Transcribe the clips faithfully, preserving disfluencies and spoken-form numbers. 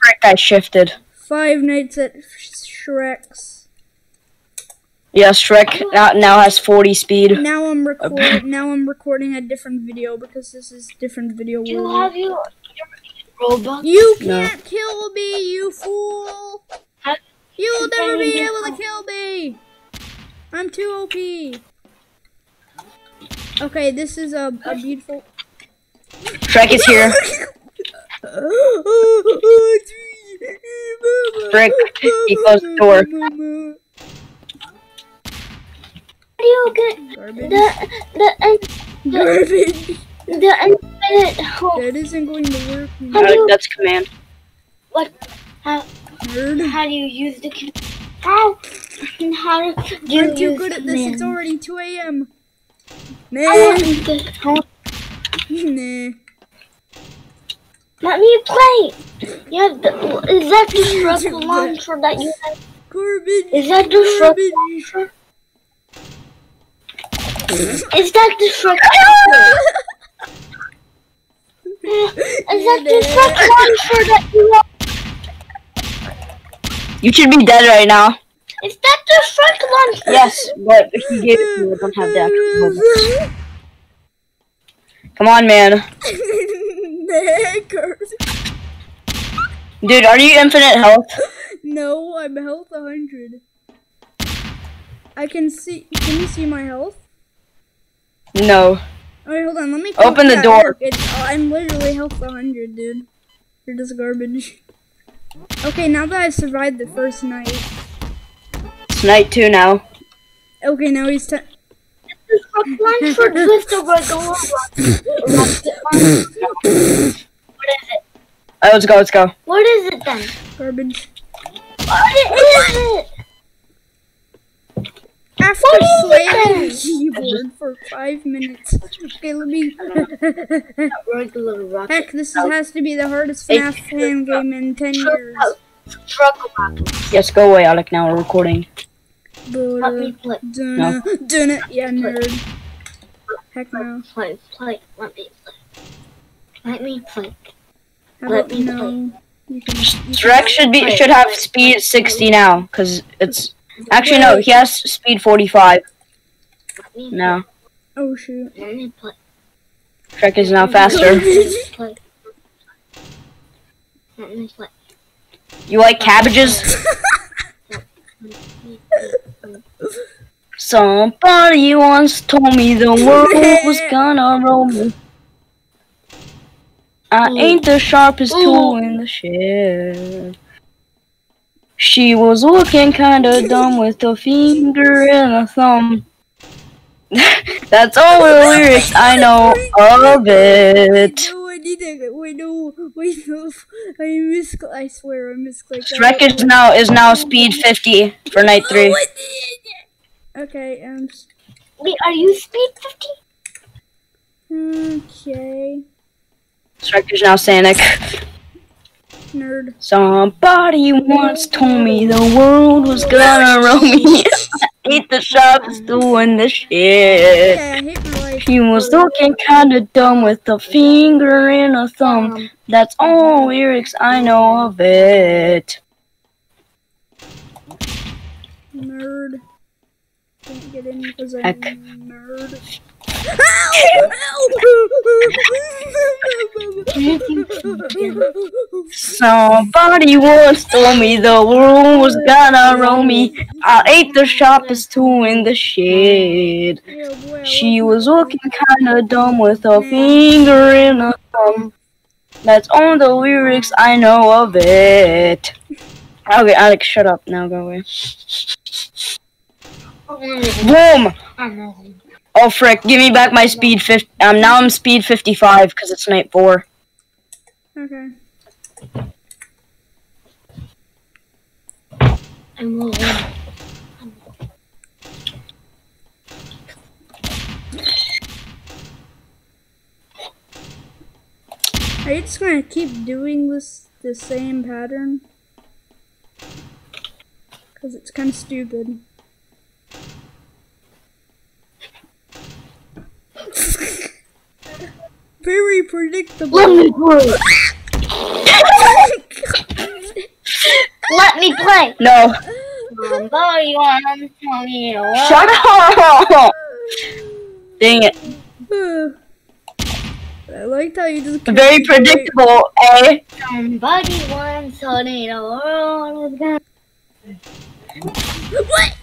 Shrek, I shifted. Five Nights at Shrek's. Yeah, Shrek now, now has forty speed. Now I'm recording. Now I'm recording a different video because this is different video. Do you have you Robux? You can't no. kill me, you fool! Have You will never be able to kill me. I'm too O P. Okay, this is a, a beautiful. Shrek is here. Frick, he closed the door. How do you get Garbage. the the the Garbage. the infinite hole? That isn't going to work. How do you, That's command. what? How Nerd. how do you use the com- how? How do you I'm too use good at this. command? It's already two A M I Nah. want the- how- Nah. Let me play. Yeah, the, is that the Shrek launcher that you have? Garbage. Is that the Shrek launcher? Is that the Shrek launcher? Is that the Shrek launcher that you have? You should be dead right now. Is that the Shrek launcher? Yes, but he gave it to me. I don't have the actual Robux. Come on, man. Nah, garbage. Dude, are you infinite health? No, I'm health one hundred. I can see. Can you see my health? No. Alright, hold on. Let me Open the that. door. Look, it's, oh, I'm literally health one hundred, dude. You're just garbage. Okay, now that I've survived the first night. It's night two now. Okay, now he's ten. Is the Shrek launcher just a regular rocket launcher? What is it? Alright, let's go, let's go. What is it then? Garbage. What is it? After What is slamming it the keyboard for five minutes. Okay, let me. Regular rocket. Heck, this is, has to be the hardest F NAF fan game in ten years. Truck rocket. Yes, go away, Alec. Now we're recording. Let me play. Dun dun yeah, nerd. Heck no. Play, play. Let me play. Let me play. How Let about me no? play. You can, you Shrek should be should have speed sixty now, cause it's actually no, he has speed forty-five Let me now. Oh shoot. Let me play. Shrek is now faster. Play. Let me play. You like cabbages? Somebody once told me the world was gonna roll me. I ain't the sharpest tool in the shed. She was looking kinda dumb with a finger and a thumb. That's all the lyrics I know of it. No, I need to wait. No, wait, no. I miss. I swear, I misclicked. Shrek is now is now speed fifty for night three. Oh, I did. Okay, um. Wait, are you speed fifty? Okay. Shrek is now Sonic. Nerd. Somebody once told me the world was gonna roll me. I ain't the sharpest tool in the shed. Yeah, I hate my life. She was looking kinda dumb with a finger and a thumb. That's all lyrics I know of it. Nerd. Can't get in because I'm Heck. nerd. Somebody once told me the world was gonna roll me. I ate the sharpest tool in the shed. She was looking kinda dumb with a finger and a thumb. That's all the lyrics I know of it. Okay, Alex, shut up. Now go away. Boom! Oh frick, give me back my speed fifty. Um, now I'm speed fifty-five because it's night four. Okay. I'm rolling. Are you just gonna keep doing this the same pattern? Cause it's kind of stupid. Very predictable. Let me play. me play. No. Somebody wanna tell me what? Shut up! Dang it. I liked how you just kept Very going. predictable, eh? Somebody once told me the world was gonna. What?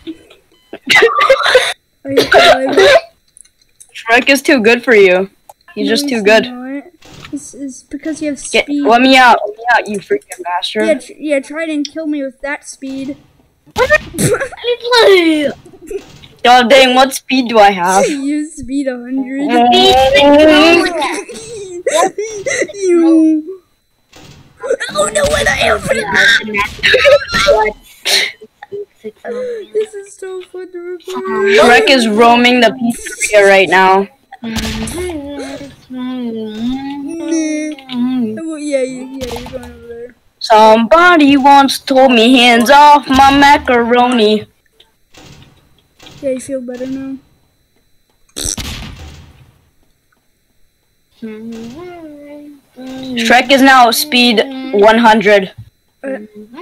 Are you alive? Shrek is too good for you. He's just No, too he's good. not. It's, it's because you have Get, speed. let me out. Let me out, you freaking bastard. Yeah, tr yeah, try and kill me with that speed. Let me play. God dang, what speed do I have? You speed a hundred. You. Oh no! What I am for the This is so fun to record. Shrek is roaming the pizzeria right now. Well, yeah, you, yeah, you're going over there. Somebody once told me hands off my macaroni. Yeah, you feel better now. Shrek is now speed one hundred. Uh,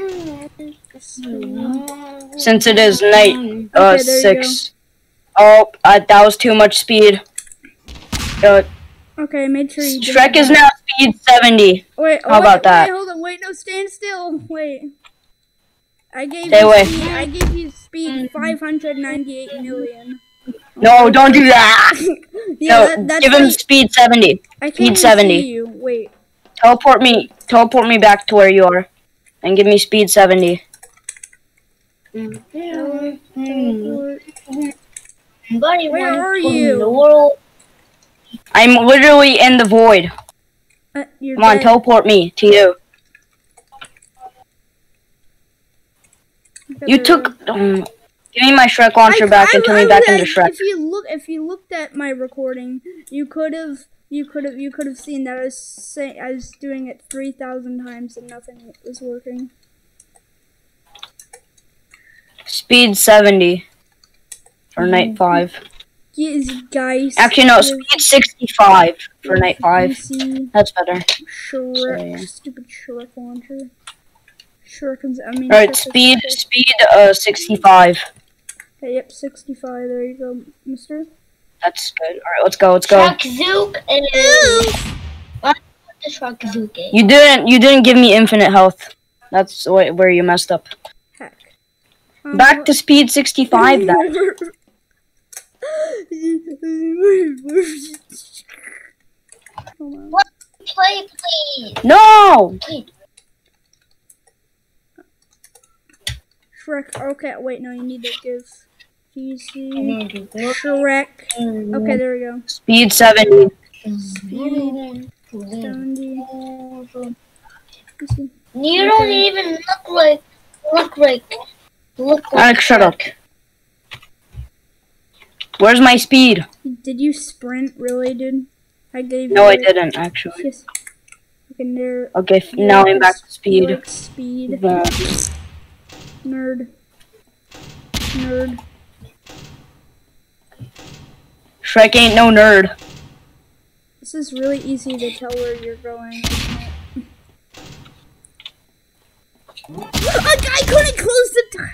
Since it is night uh, Okay, there you six. Oh, uh, that was too much speed. Uh, okay, made sure you. Shrek is now speed seventy. Wait, oh, How wait, about that? Wait, hold on, wait, no, stand still. Wait. I gave Stay you away. speed. I gave you speed five hundred ninety-eight million. No, don't do that. Yeah, No, that, that's give him like, speed seventy. I can't speed even seventy. see you. Wait. Teleport me. Teleport me back to where you are, and give me speed seventy. Somebody Where once are told me you? the world. I'm literally in the void. Uh, you're Come on, dead. teleport me to you. Okay, You there took. we go. Um, give me my Shrek launcher I- back and I- turn I me back was- into Shrek. If you look, if you looked at my recording, you could have, you could have, you could have seen that I was say, I was doing it three thousand times and nothing was working. Speed seventy for night five. Yes, guys. Actually, no, yes, speed sixty-five for night five. You see, That's better. Shrek, So, yeah. stupid Shrek launcher. Shrekins, I mean. All right, Shrek is speed sick. speed uh sixty-five. Okay, yep, sixty-five. There you go, Mister. That's good. All right, let's go. Let's go. Shrek Zook is. What the Shrek Zook is? You didn't you didn't give me infinite health. That's wh- where you messed up. Heck. Um, Back to speed sixty-five then. Hold on. What? Play, please. No. Play. Shrek. Okay, wait, no, you need to give P C. Mm. Shrek. Okay, there we go. Speed seventy. Speed seventy. P C. You don't Okay. even look like, look like, look like. Alex, shut up. Where's my speed? Did you sprint, really, dude? I gave No, you. I didn't actually. Yes. Okay, there. Okay, f- now I'm back to speed. Like speed. Yeah. Nerd. Nerd. Shrek ain't no nerd. This is really easy to tell where you're going. Isn't it? I, I couldn't close the door.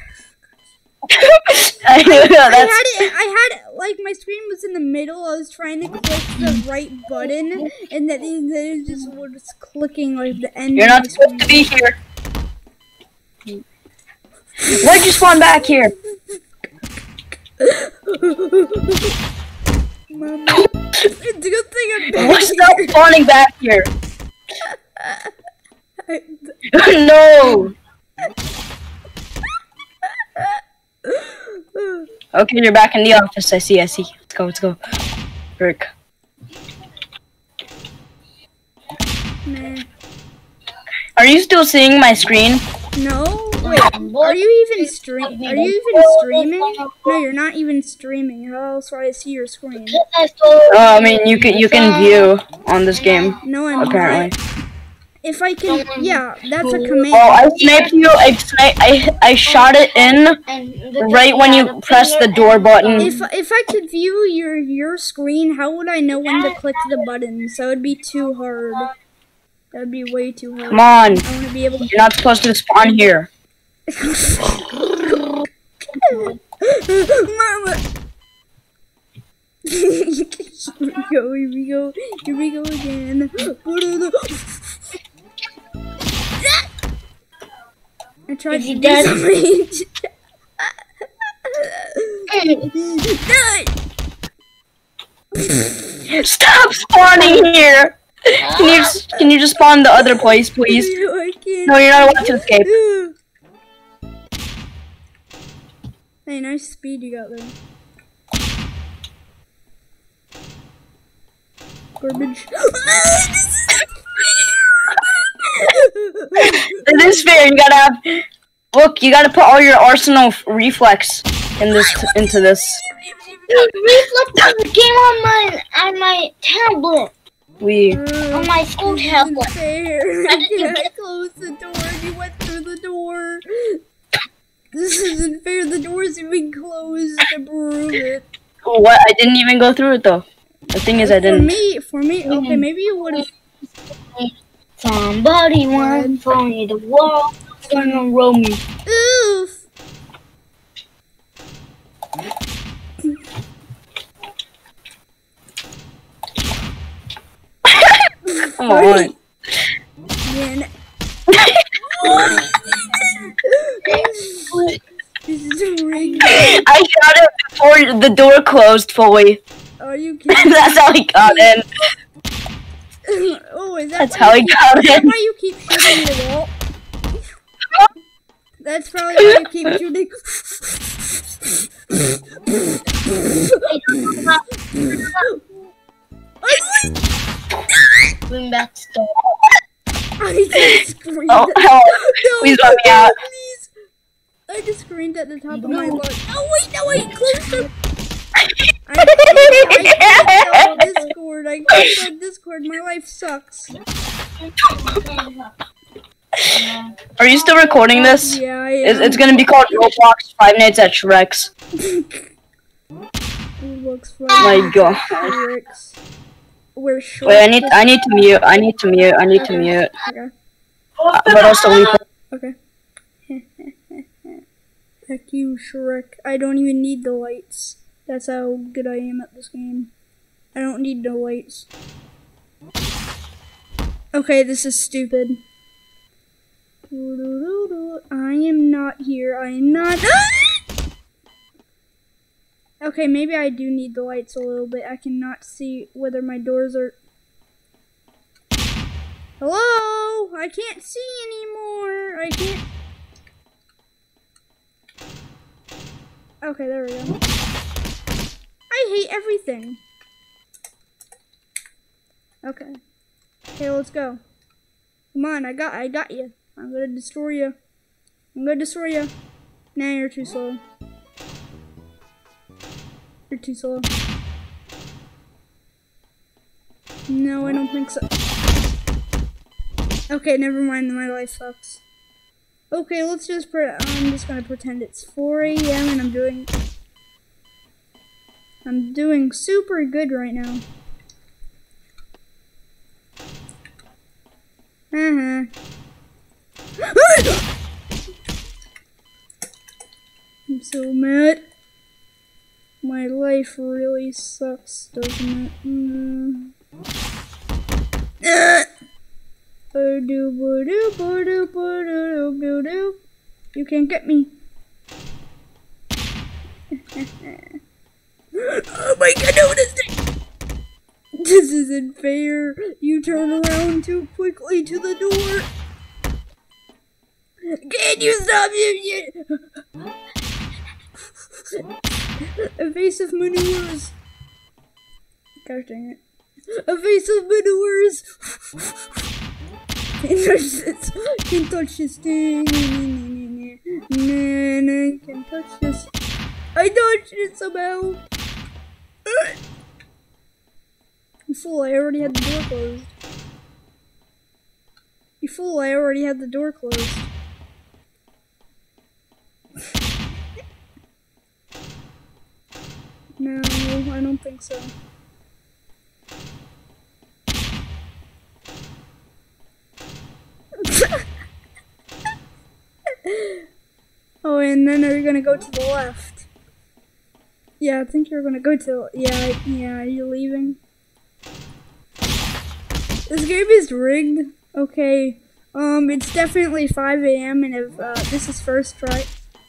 I know, I that's had it. I had it. Like my screen was in the middle. I was trying to click the right button, and then then it just was clicking like the end. You're of my not supposed to screen. be here. Why'd you spawn back here? Mama, it's a good thing I'm back What's that here. spawning back here? No. Okay, you're back in the office. I see. I see. Let's go. Let's go. Rick. Nah. Are you still seeing my screen? No. Wait. Are you even stream? Are you even streaming? No, you're not even streaming. How else would I see your screen? Oh, I mean, you can you can view on this game No, I'm apparently. not. If I can, yeah, that's a command. Oh, I sniped you. I sni- I I shot it in right when you press the door button. If if I could view your your screen, how would I know when to click the buttons? That would be too hard. That would be way too hard. Come on, I want to be able to. you're not supposed to spawn here. Mama. Here we go, here we go, here we go again. I tried Is he to dead? do something. Stop spawning here! Can you just, can you just spawn the other place, please? I can't. No, you're not allowed to escape. Hey, nice speed you got there. Garbage. It is fair. You gotta have. Look, you gotta put all your arsenal f- reflex in this into this. Dude, reflex is a game on my on my tablet. We. On my school This tablet. isn't fair. I I didn't can't close the door. You went through the door. This isn't fair. The door's even closed to prove it. What? I didn't even go through it though. The thing is, I For didn't. me, for me, okay, maybe you would have. Somebody once told me the world was gonna roll me. Oof. Come on. Man. This is rigged. I shot it before the door closed fully. Are you kidding? That's how he got in. Oh, is that That's why how you he keep, got is that in. why you keep shooting the wall? That's probably why you keep shooting. Bring back stuff. I just screamed. Oh, at- help. No, Please let me out. Please. I just screamed at the top of my lungs. Oh wait, no wait, close the. I, I clicked on Discord. I clicked on Discord. My life sucks. Are you still recording this? Yeah, I It's, am. it's gonna be called Roblox Five Nights at Shrek's. Looks for My God. lyrics. We're short. Wait, I need I need to mute. I need to mute. I need to mute. Okay. Uh, But also we. Okay. Heck you, Shrek. I don't even need the lights. That's how good I am at this game. I don't need the lights. Okay, this is stupid. I am not here. I am not. Okay, maybe I do need the lights a little bit. I cannot see whether my doors are. Hello? I can't see anymore. I can't. Okay, there we go. I hate everything. Okay. Okay, let's go. Come on, I got I got you. I'm gonna destroy you. I'm gonna destroy you. Nah, you're too slow. You're too slow. No, I don't think so. Okay, never mind. My life sucks. Okay, let's just pre- I'm just gonna pretend it's four A M and I'm doing I'm doing super good right now. Uh-huh. I'm so mad. My life really sucks, doesn't it? Mm. Uh. You can't get me. Oh my god, no, this thing. This isn't fair. You turn around too quickly to the door. Can you stop you? Evasive maneuvers. Gosh dang it. Evasive maneuvers. Can't touch this. Can't touch this thing. Nah, nah, can't touch this. I touched it somehow. You fool, I already had the door closed. You fool, I already had the door closed. No, I don't think so. Oh, and then are you gonna go to the left? Yeah, I think you're gonna go to, yeah, yeah, you're leaving. This game is rigged. Okay, um, it's definitely five A M and if, uh, this is first try.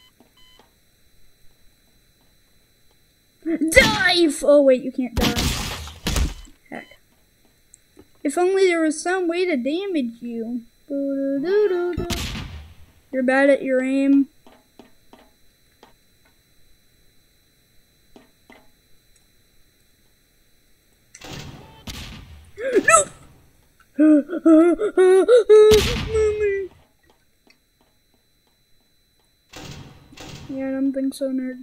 Dive! Oh wait, you can't die. Heck. If only there was some way to damage you. You're bad at your aim. No! Yeah, I don't think so, nerd.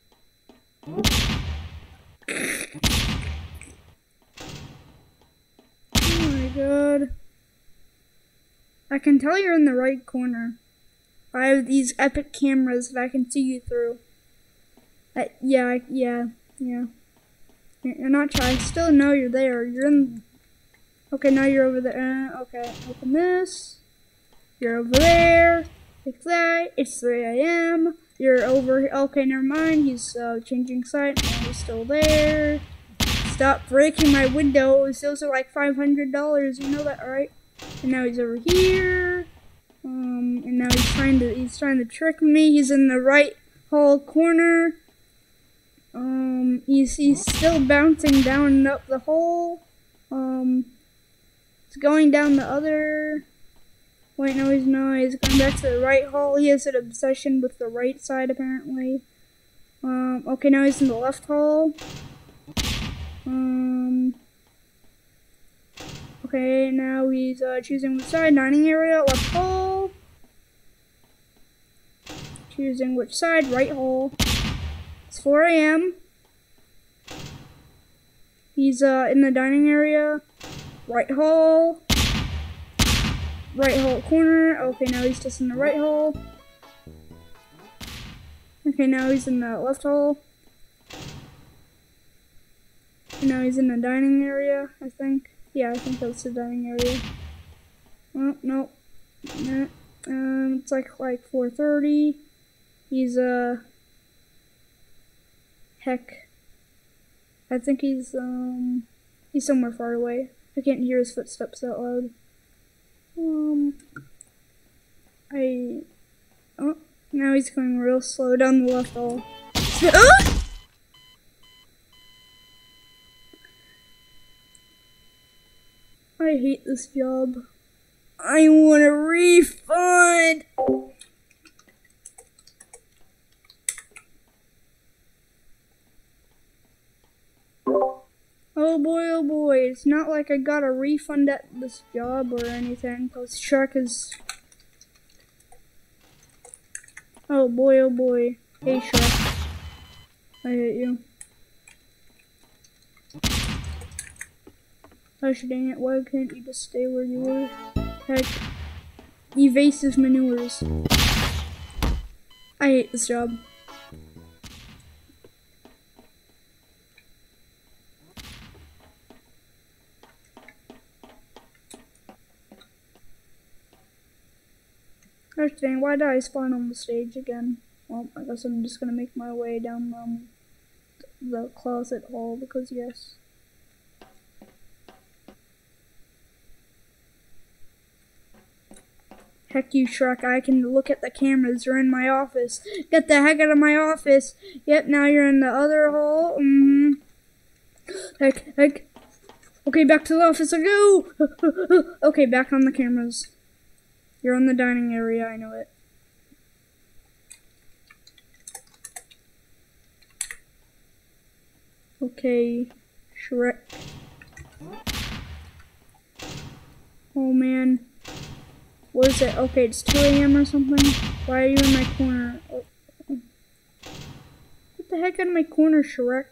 Oh my god. I can tell you're in the right corner. I have these epic cameras that I can see you through. Uh, yeah, yeah, yeah. You're not shy. I still know you're there. You're in. Okay, now you're over there. Uh, okay, open this. You're over there. Like that. It's three A M You're over. Okay, never mind. He's uh, changing side. And he's still there. Stop breaking my windows. Those are like five hundred dollars. You know that, right? And now he's over here. Um, and now he's trying to. He's trying to trick me. He's in the right hall corner. Um, he's, he's still bouncing down and up the hole. Um, he's going down the other. Wait, no, he's not. He's going back to the right hole. He has an obsession with the right side, apparently. Um, okay, now he's in the left hole. Um, okay, now he's uh, choosing which side. Dining area, left hole. Choosing which side, right hole. It's four A M He's uh, in the dining area. Right hole. Right hole corner. Okay, now he's just in the right hole. Okay, now he's in the left hole. And now he's in the dining area, I think. Yeah, I think that's the dining area. Oh, no. No. Um, it's like like four thirty. He's uh heck. I think he's um he's somewhere far away. I can't hear his footsteps out loud. Um I oh now he's going real slow down the left hall. I hate this job. I want a refund. Oh boy, oh boy, it's not like I got a refund at this job or anything, because Shrek is... Oh boy, oh boy. Hey Shrek. I hate you. Gosh dang it, why can't you just stay where you were? Heck. Evasive maneuvers. I hate this job. Gosh dang, why did I spawn on the stage again? Well, I guess I'm just gonna make my way down um, the closet hall because yes. Heck you, Shrek, I can look at the cameras. You're in my office. Get the heck out of my office. Yep, now you're in the other hall. Mm-hmm. Heck, heck. Okay, back to the office I go. Okay, back on the cameras. You're in the dining area, I know it. Okay, Shrek. Oh man. What is it? Okay, it's two A M or something. Why are you in my corner? Oh. Get the heck out of my corner, Shrek.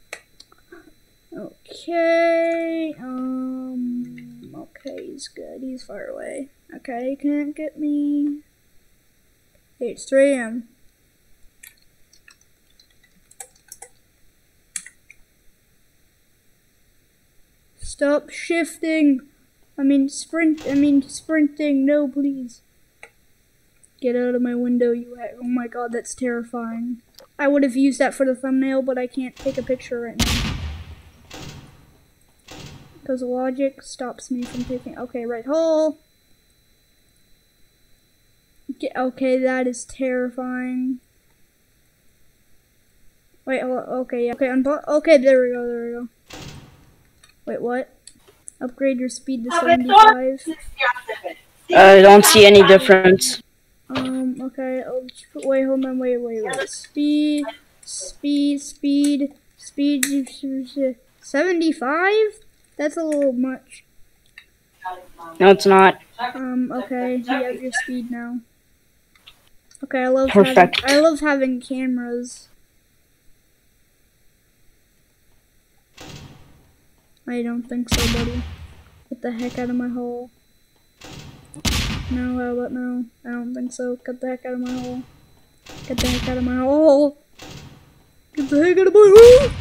Okay, um, okay, he's good. He's far away. Okay, he can't get me. Okay, it's three A M Stop shifting. I mean sprint, I mean sprinting, no please. Get out of my window, you ha- oh my god, that's terrifying. I would have used that for the thumbnail, but I can't take a picture right now. Because logic stops me from taking, okay, right hole. Get, okay, that is terrifying. Wait, oh, okay, yeah, okay, unpo- okay, there we go, there we go. Wait, what? Upgrade your speed to seventy-five. I don't see any difference. Um, okay, oh, wait, hold on, wait, wait, wait. Speed, speed, speed, speed, seventy-five? That's a little much. No, it's not. Um, okay, you have your speed now. Okay, I love Perfect. having, I love having cameras. I don't think so, buddy. Get the heck out of my hole. No, how about no? I don't think so. Get the heck out of my hole. Get the heck out of my hole. Get the heck out of my hole.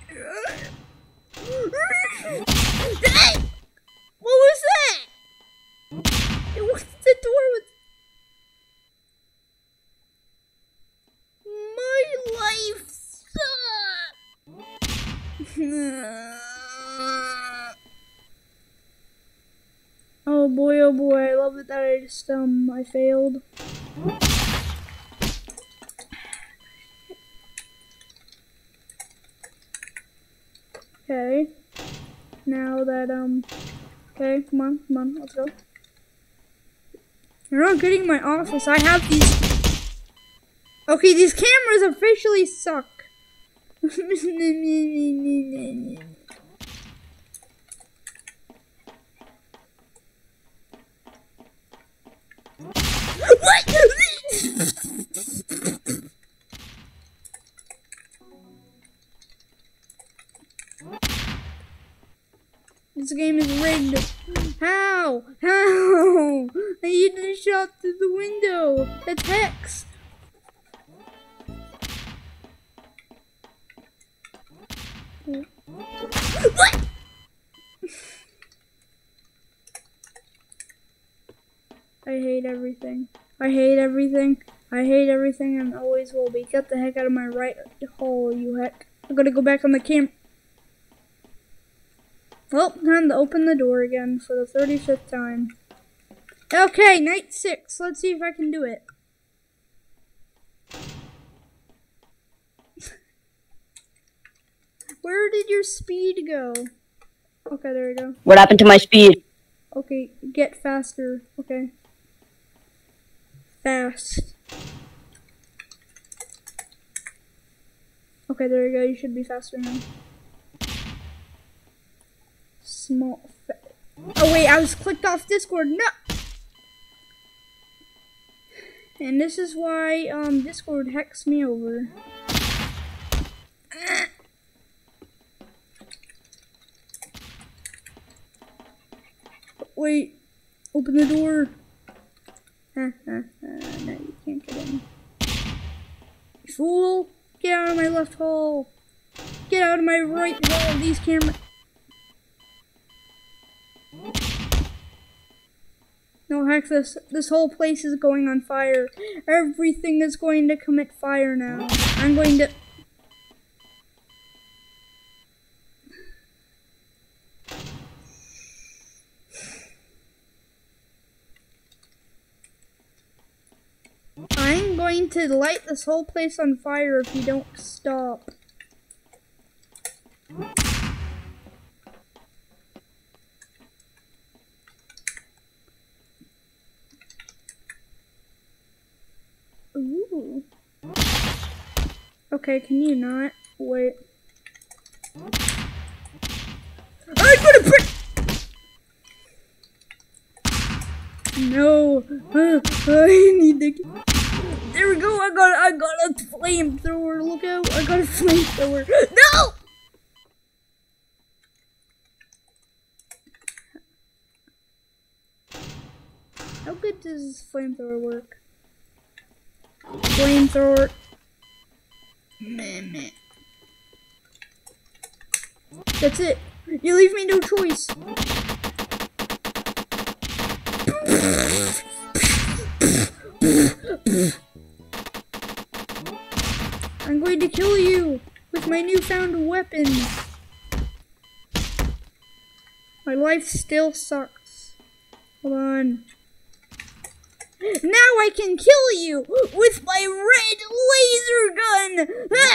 Hey! What was that? It was the door with my life sucks. Oh boy, oh boy, I love it that I just, um, I failed. Okay. Now that, um, okay, come on, come on, let's go. You're not getting my office, I have these. Okay, these cameras officially suck. What? This game is rigged. How? How? I need to shot through the window. That's hex. What? I hate everything. I hate everything. I hate everything and always will be. Get the heck out of my right hole, you heck. I'm gonna go back on the cam. Well, time to open the door again for the thirty-fifth time. Okay, night six. Let's see if I can do it. Where did your speed go? Okay, there we go. What happened to my speed? Okay, get faster. Okay. Fast. Okay, there you go. You should be faster now. Small. Fa oh wait, I was clicked off Discord. No. And this is why um Discord hacks me over. Wait. Open the door. Uh, uh, uh, no, you can't get in. You fool! Get out of my left hole! Get out of my right hole! These cameras. No, heck, this this whole place is going on fire. Everything is going to commit fire now. I'm going to. I'm going to light this whole place on fire if you don't stop. Ooh. Okay, can you not? Wait. I'm gonna break. No, uh, I need to. There we go. I got. I got a flamethrower. Look out! I got a flamethrower. No. How good does this flamethrower work? Flamethrower. Meh, meh. That's it. You leave me no choice. I'm going to kill you with my newfound weapon. My life still sucks. Hold on. Now I can kill you with my red laser gun!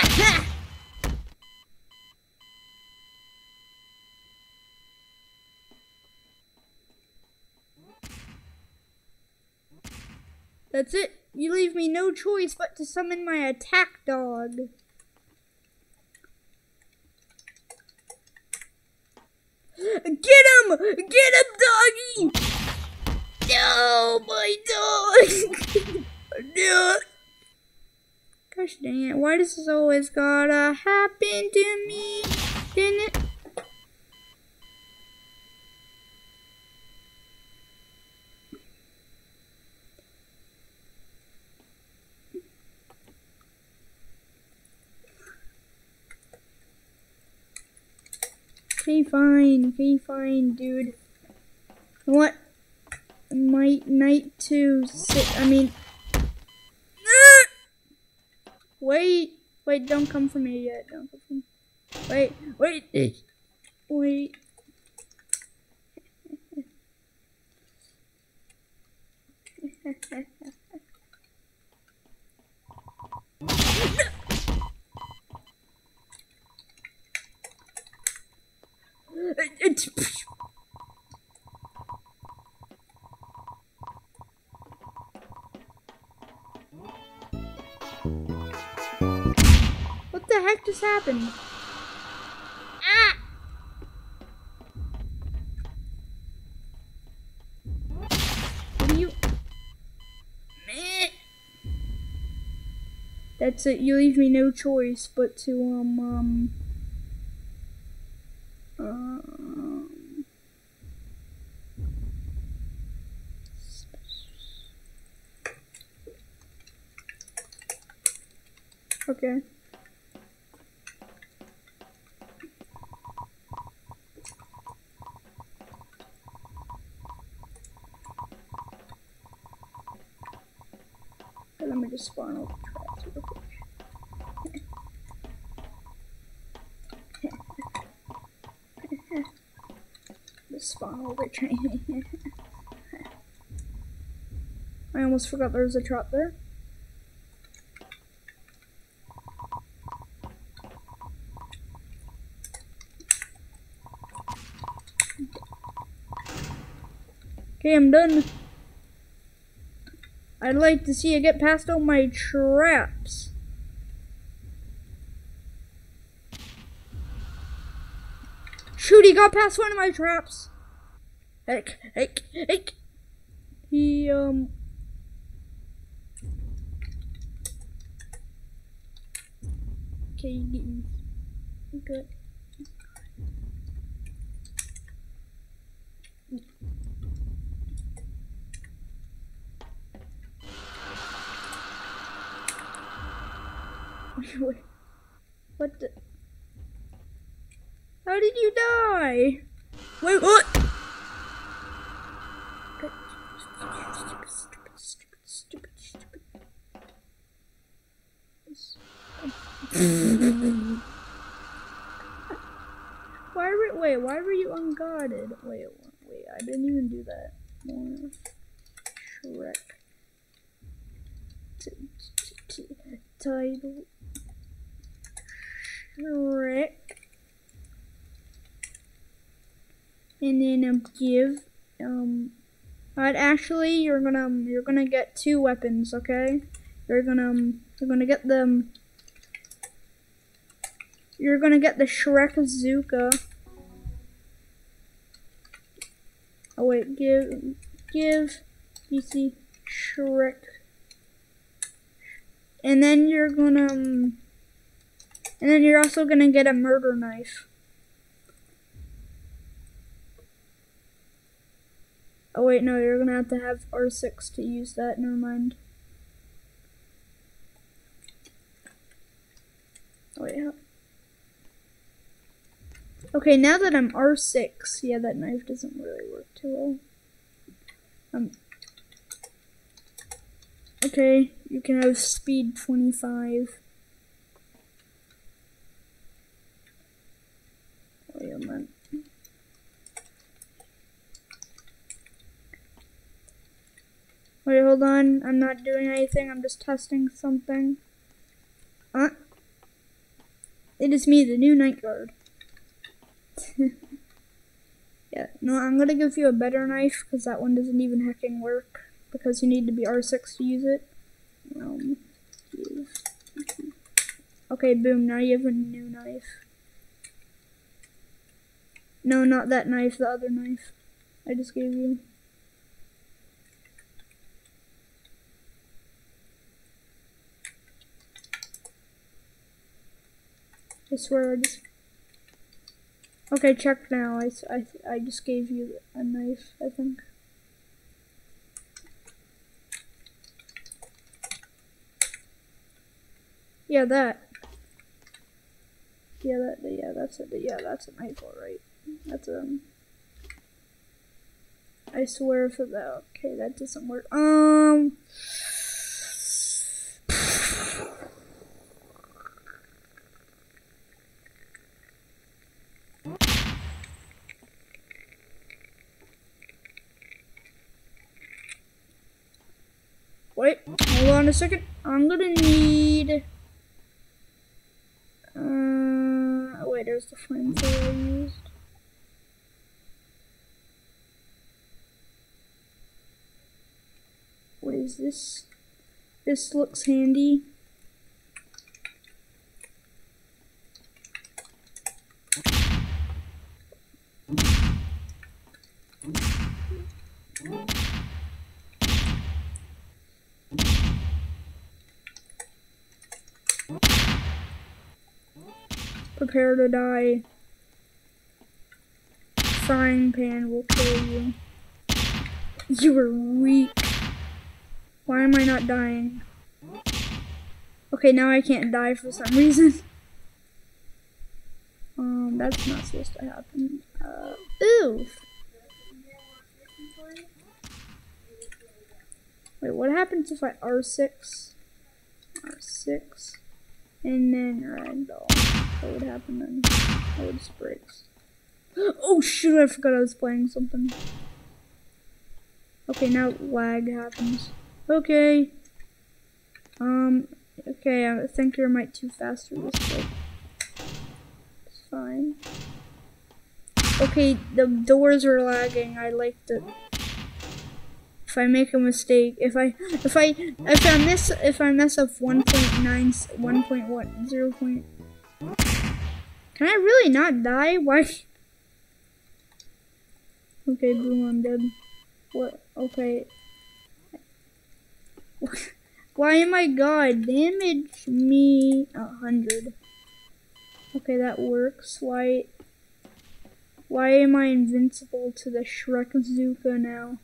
That's it. You leave me no choice but to summon my attack dog. Get him! Get him, doggy! No, my dog! No. Gosh dang it, why does this always gotta happen to me? Didn't it? Okay, fine. Okay, fine, dude. You know what? Might night to sit. I mean, wait, wait! Don't come for me yet. Don't come for me. Wait, wait, wait. What the heck just happened? Ah! What are you? Meh. That's it. You leave me no choice but to um um. Um, okay. Let me just spawn all the traps real quick. Spawn over training. I almost forgot there was a trap there. Okay, I'm done. I'd like to see you get past all my traps. Shoot, he got past one of my traps. Heck, heck, heck. He, um... Okay, you get me. Good. Wait, what the... How did you die? Wait, what? Stupid, stupid, stupid, stupid, stupid. Why were, wait, why were you unguarded? Wait, wait, I didn't even do that. More Shrek. Title. Shrek. And then um, give um. But actually, you're gonna um, you're gonna get two weapons, okay? You're gonna um, you're gonna get them. You're gonna get the Shrek Azooka. Oh wait, give give you see Shrek. And then you're gonna um, and then you're also gonna get a murder knife. Oh wait, no, you're gonna have to have R six to use that, never mind. Oh wait, how? Okay, now that I'm R six, yeah, that knife doesn't really work too well. Um, Okay, you can have speed twenty-five. Wait a minute. Wait, hold on. I'm not doing anything. I'm just testing something. Huh? It is me, the new night guard. Yeah, no, I'm gonna give you a better knife because that one doesn't even hecking work because you need to be R six to use it. Um, use. Okay, boom. Now you have a new knife. No, not that knife. The other knife I just gave you. I swear I just... Okay, check now. I, I, I just gave you a knife, I think. Yeah, that. Yeah, that. Yeah, that's it. Yeah, that's a knife, alright. That's um. I swear for that. Okay, that doesn't work. Um. Wait, hold on a second. I'm gonna need. Uh, wait, there's the flamethrower I used. What is this? This looks handy. Prepare to die. Frying pan will kill you. You are weak. Why am I not dying? Okay, now I can't die for some reason. Um, that's not supposed to happen. Uh, ooh. Wait, what happens if I R six? R six. And then ragdoll. What would happen then? I would just breaks. Oh shoot, I forgot I was playing something. Okay, now lag happens. Okay. Um, okay, I think you're might too fast for this fight. It's fine. Okay, the doors are lagging. I like the... If I make a mistake, if I, if I, if I miss, if I mess up one point nine, one point what, zero point... Can I really not die? Why? Okay, boom, I'm dead. What? Okay. Why am I God? Damage me a hundred. Okay, that works. Why? Why am I invincible to the Shrekazooka now?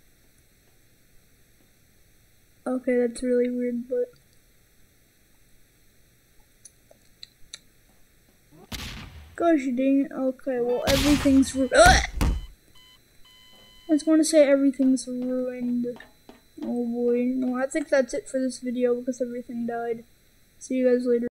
Okay, that's really weird, but gosh dang it. Okay, well everything's ru- Ugh! I just want to say everything's ruined. Oh boy. No, I think that's it for this video because everything died. See you guys later.